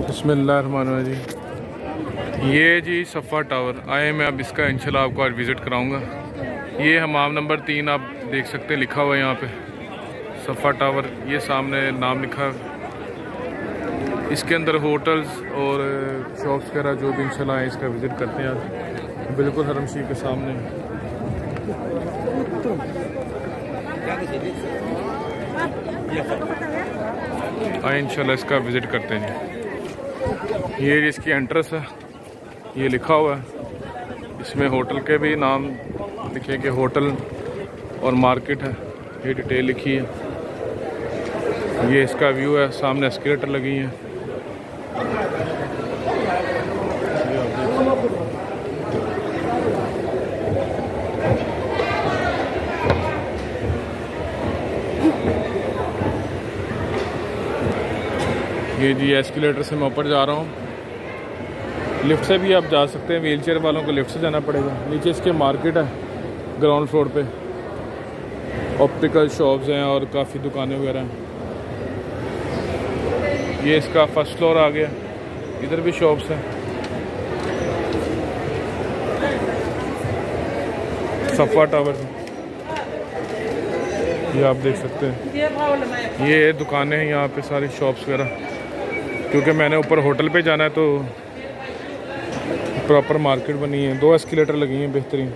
बिस्मिल्लाहिर्रहमानिर्रहीम। ये जी सफ़ा टावर आए, मैं अब इसका इंशाल्लाह आपको आज विज़िट कराऊंगा। ये हमाम नंबर 3 आप देख सकते हैं, लिखा हुआ है यहाँ पे सफ़ा टावर। ये सामने नाम लिखा है। इसके अंदर होटल्स और शॉप्स वगैरह जो भी इंशाल्लाह आए, इसका विज़िट करते हैं आज। बिल्कुल हरमशी के सामने आए, इंशाल्लाह इसका विज़िट करते हैं। ये इसकी एंट्रेंस है, ये लिखा हुआ है। इसमें होटल के भी नाम लिखे कि होटल और मार्केट है, ये डिटेल लिखी है। ये इसका व्यू है, सामने एस्केलेटर लगी है। ये जी एस्केलेटर से मैं ऊपर जा रहा हूँ। लिफ्ट से भी आप जा सकते हैं, व्हील चेयर वालों को लिफ्ट से जाना पड़ेगा। नीचे इसके मार्केट है, ग्राउंड फ्लोर पे ऑप्टिकल शॉप्स हैं और काफ़ी दुकानें वगैरह हैं। ये इसका फर्स्ट फ्लोर आ गया, इधर भी शॉप्स हैं। सफ़ा टावर ये आप देख सकते हैं, ये दुकानें हैं यहाँ पे, सारी शॉप्स वगैरह। क्योंकि मैंने ऊपर होटल पे जाना है तो प्रॉपर मार्केट बनी है। 2 एस्केलेटर लगी हैं बेहतरीन।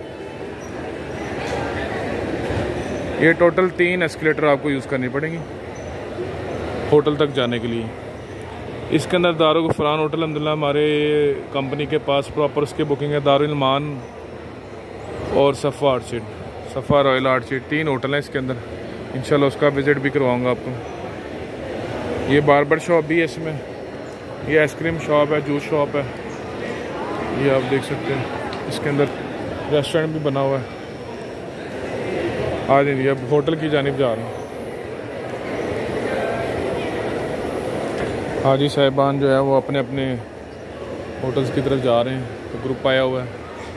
ये टोटल 3 एस्केलेटर आपको यूज़ करनी पड़ेंगी होटल तक जाने के लिए। इसके अंदर दारुल गफरान होटल अल्हम्दुलिल्लाह हमारे कंपनी के पास प्रॉपर उसकी बुकिंग है। दारुल मान और सफ़ा आर्चिड, सफ़ा रॉयल आर्चिड, 3 होटल हैं इसके अंदर। इंशाल्लाह उसका विज़िट भी करवाऊँगा आपको। ये बार्बर शॉप भी है इसमें, ये आइसक्रीम शॉप है, जूस शॉप है। ये आप देख सकते हैं, इसके अंदर रेस्टोरेंट भी बना हुआ है। आज नहीं, अब होटल की जानिब जा रहे हैं। हाजी साहिबान जो है वो अपने अपने होटल्स की तरफ जा रहे हैं, तो ग्रुप आया हुआ है।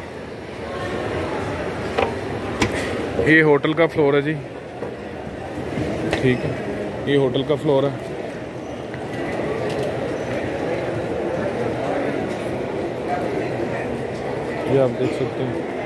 ये होटल का फ्लोर है जी, ठीक है, ये होटल का फ्लोर है। ये आप देख सकते हैं।